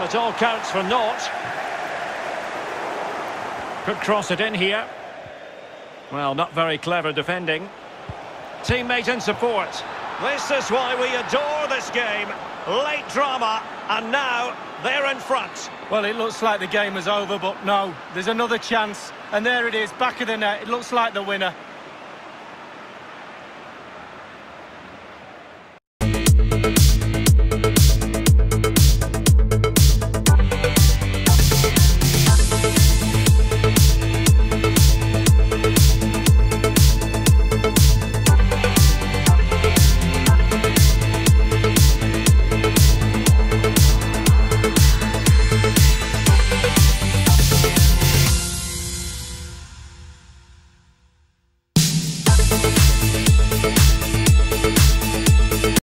Well, it all counts for naught. Could cross it in here. Well, not very clever defending. Teammate in support. This is why we adore this game. Late drama, and now they're in front. Well, it looks like the game is over, but no, there's another chance. And there it is, back of the net. It looks like the winner.